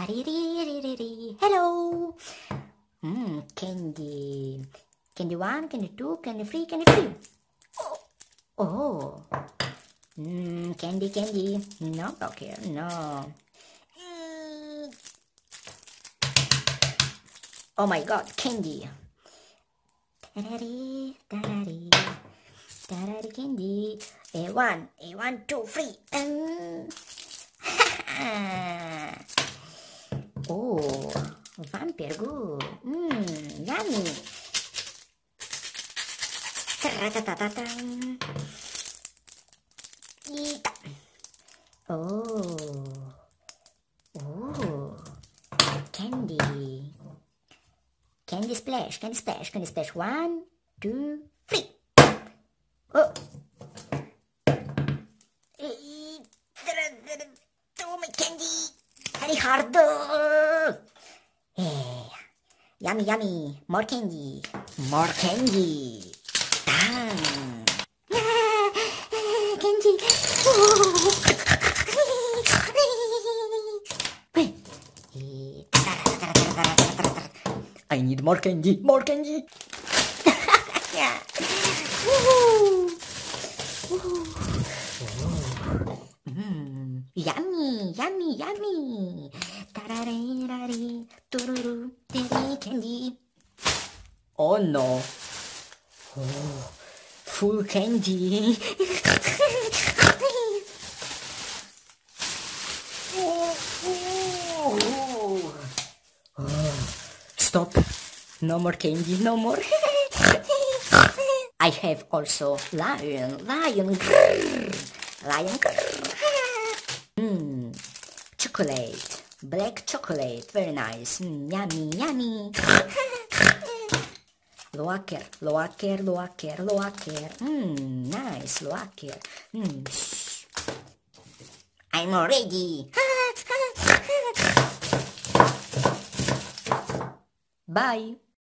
Hello. Candy. Candy 1, candy 2, candy 3, candy 3. Oh. Candy, candy. No, okay, no. Oh my god, candy. Candy. A1, 2, 3. Oh, vampire, good. Yummy. Oh, candy. Candy splash, candy splash, candy splash. 1, 2, 3. Oh. Oh, my candy. Very hard. Yummy, yummy. More candy. More candy. Candy. I need more candy. More candy. Yeah. Yummy, yummy, yummy. Candy. Oh no. Oh, full candy. Stop. No more candy, no more. I have also lion. Chocolate. Black chocolate. Very nice. Yummy, yummy. Loacker. Nice, loacker. I'm ready. Bye.